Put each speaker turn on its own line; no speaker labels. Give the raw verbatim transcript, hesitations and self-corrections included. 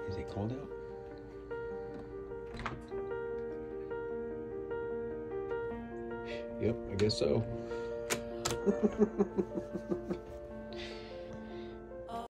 Is he called out? Yep, I guess so.